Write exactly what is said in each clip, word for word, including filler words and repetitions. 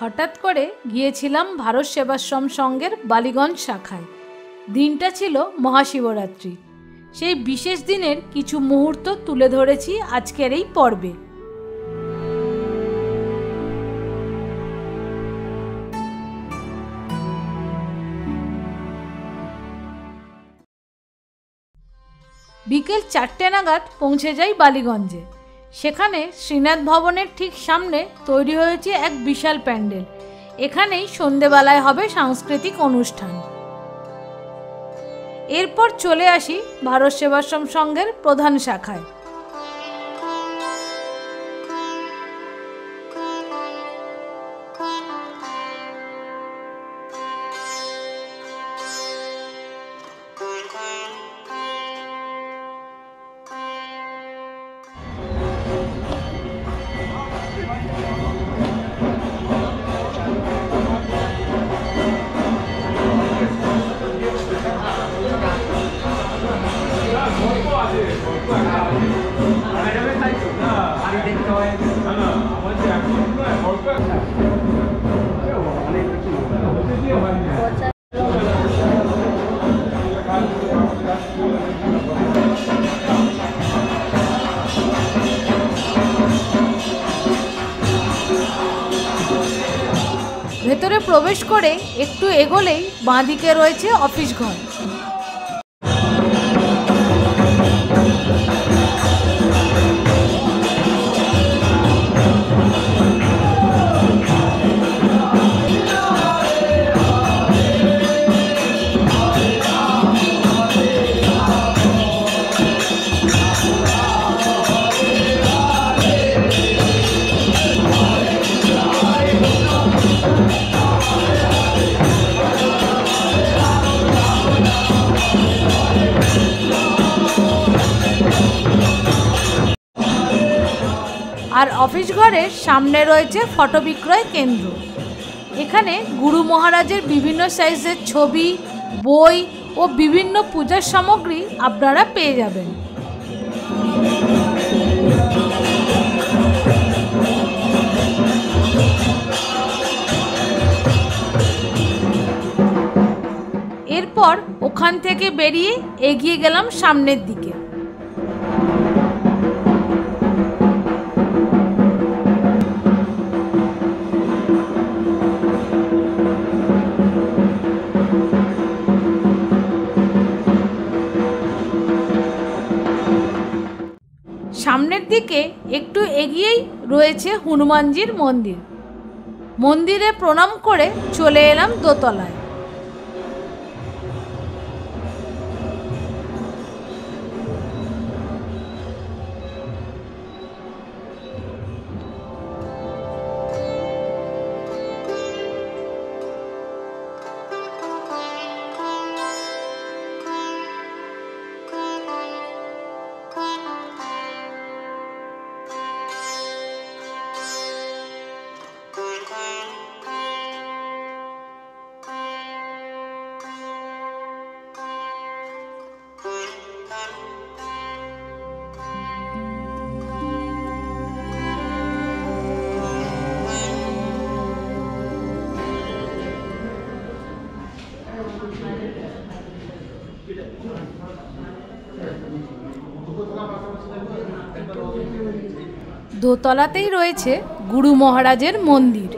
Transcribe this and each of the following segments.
हठात् करे गिয়েছিলাম भारत सेवाश्रम संघेर बालीगंज शाखाय। दिनटा छिलो महाशिवरात्रि। सेई विशेष दिनेर किछु मुहूर्त तुले धरेछि आजकेर एई पर्वे। बिकेल चारटे नागाद पौंछे जाई बालीगंजे। सेखाने श्रीनाथ भवनेर ठीक सामने तैरी हयेछे एक विशाल प्यान्डेल। एखानेई सन्ध्येबेलाय हबे सांस्कृतिक अनुष्ठान। एरपर चले आसि भारत सेवाश्रम संघेर प्रधान शाखाय। भेतरे प्रवेश करे एकटू एगोलेई बाঁ दिके रयेछे अफिस घर। और अफिस घरेर सामने रयेछे फटो बिक्रय केंद्र। एखाने गुरु महाराजेर विभिन्न साइजेर छवि, बई और विभिन्न पूजार सामग्री आपनारा पेये जाबेन। एरपर ओखान थेके बेरिये एगिये गेलाम सामनेर दिके। सामनेर दिके एकटू एगिएई रयेछे हनुमानजीर मंदिर। मंदिरे प्रणाम करे चले एलाम दोतलाय। दोतलातेई रयेछे गुरु महाराजेर मंदिर।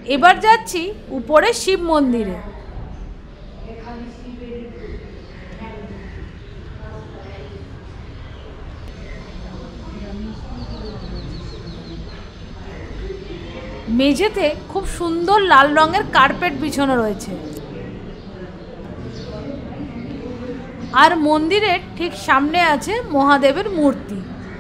এবার যাচ্ছি উপরে শিব মন্দিরে। মেঝেতে খুব সুন্দর লাল রঙের কার্পেট বিছানো রয়েছে। আর মন্দিরের ঠিক সামনে আছে মহাদেবের মূর্তি।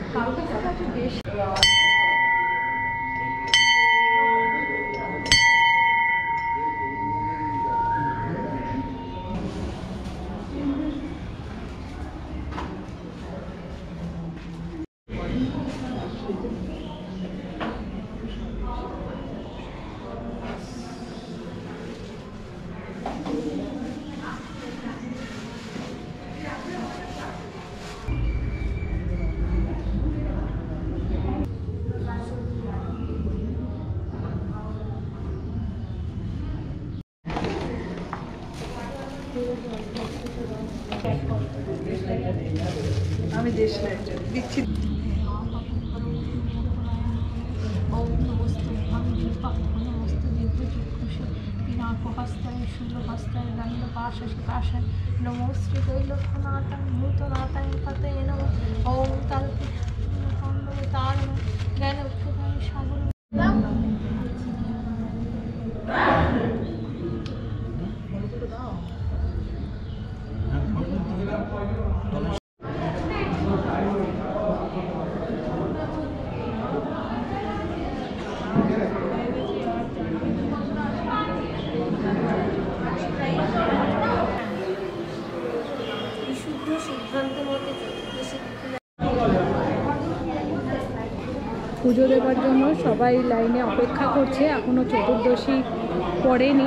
আমি দেশ দিচ্ছি। পিনাকহস্তায় শূলহস্তায় দণ্ডপাশশিকাশায় নমো শ্রী দৈলক্ষনাথায় ভূতনাথায় পতে নমঃ। ওম তারকে তার জ্ঞান উচ্চতায় সাগর। পুজো দেওয়ার জন্য সবাই লাইনে অপেক্ষা করছে, এখনো চতুর্দশী পড়েনি।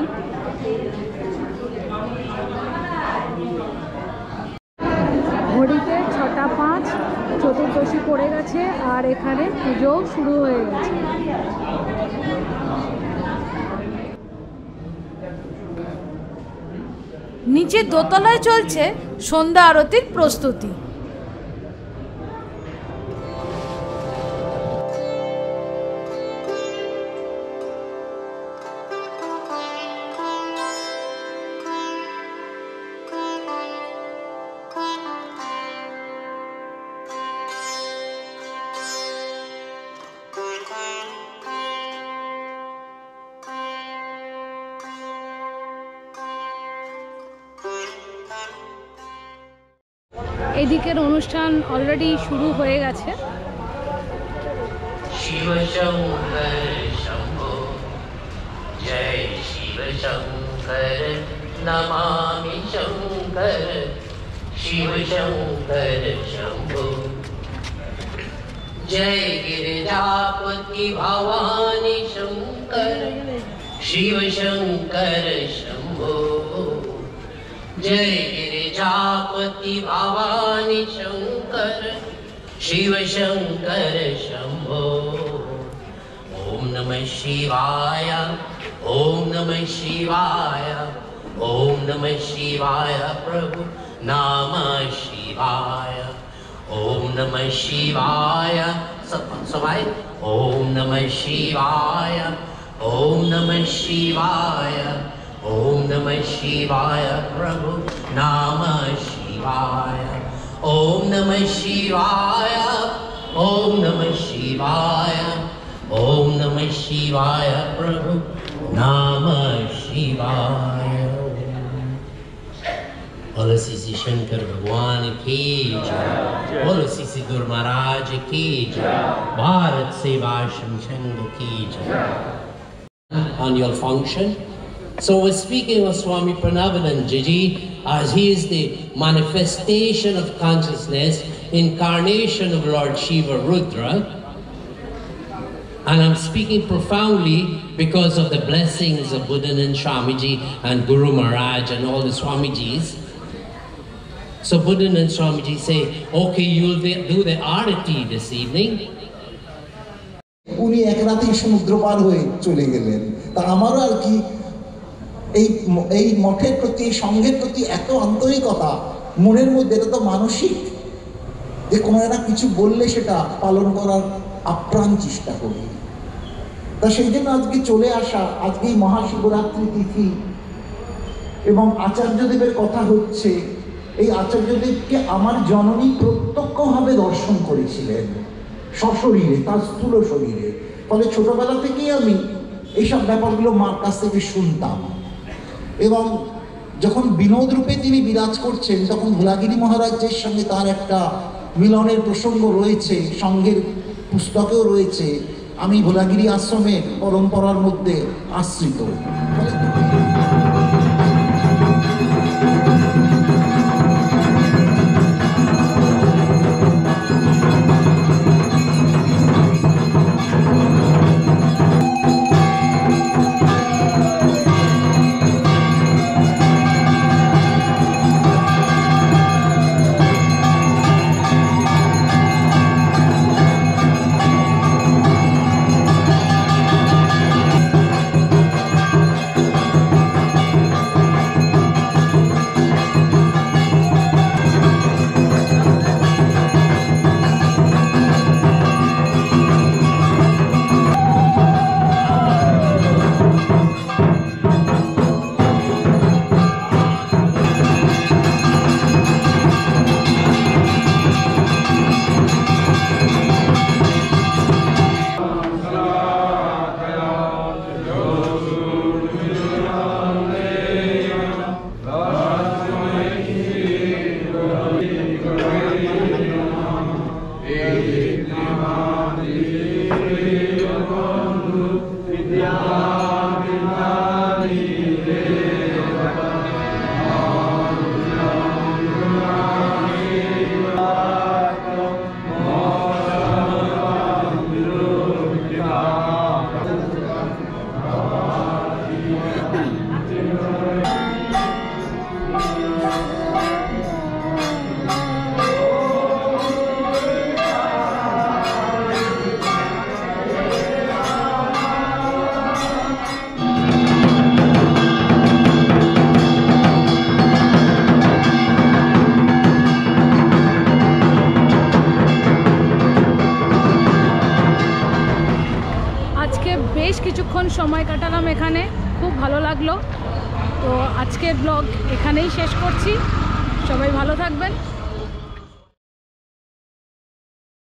ঘড়িতে ছটা পাঁচ, চতুর্দশী পড়ে গেছে আর এখানে পুজোও শুরু হয়ে গেছে। নিচে দোতলায় চলছে সন্ধ্যা আরতির প্রস্তুতি। এদিকের অনুষ্ঠান অলরেডি শুরু হয়ে গেছে। শিব শঙ্কর শম্ভো জয় শিব শঙ্কর নমামি শঙ্কর শিব শঙ্কর শম্ভো জয় गिरिजापति भवानी शंकर शिव शंकर शंभो जय गिरिजापति भवानी शंकर शिव शंकर शंभो। ओम नमः शिवाय ओम नमः शिवाय ओम नमः शिवाय प्रभु नमः शिवाय ओम नमः शिवाय सबाय ओम नमः शिवाय ओम नमः शिवाय ओम नमः शिवाय प्रभु नमः शिवाय ओम नमः शिवाय ओम नमः शिवाय ओम नमः शिवाय प्रभु नमः शिवाय। बोलो श्री शंकर भगवान की जय, बोलो श्री गुरु महाराज की जय, भारत सेवाश्रम संघ की जय। Annual function. So we're speaking of Swami Pranavananda Ji as he is the manifestation of consciousness, incarnation of Lord Shiva Rudra. And I'm speaking profoundly because of the blessings of Buddhanand Swamiji and Guru Maharaj and all the Swamijis. So Buddhanand Swamiji say, okay, you'll do the Arati this evening. উনি এক রাতেই সমুদ্র পার হয়ে চলে গেলেন। তা আমারও আর কি এই এই মঠের প্রতি, সঙ্ঘের প্রতি এত আন্তরিকতা মনের মধ্যে, এটা তো মানসিক, যে কোনো একটা কিছু বললে সেটা পালন করার আপ্রাণ চেষ্টা করি। তা সেই জন্য আজকে চলে আসা, আজকে এই মহাশিবরাত্রি তিথি এবং আচার্যদেবের কথা হচ্ছে। এই আচার্যদেবকে আমার জননী প্রত্যক্ষভাবে দর্শন করেছিলেন সশরীরে, তার স্থূল শরীরে। ফলে ছোটবেলা থেকেই আমি এইসব ব্যাপারগুলো মার কাছ থেকে শুনতাম। এবং যখন বিনোদ রূপে তিনি বিরাজ করছেন, তখন ভোলাগিরি মহারাজের সঙ্গে তার একটা মিলনের প্রসঙ্গ রয়েছে, সঙ্গের পুস্তকেও রয়েছে। আমি ভোলাগিরি আশ্রমের পরম্পরার মধ্যে আশ্রিত। বেশ কিছুক্ষণ সময় কাটালাম এখানে, খুব ভালো লাগলো। তো আজকের ব্লগ এখানেই শেষ করছি। সবাই ভালো থাকবেন।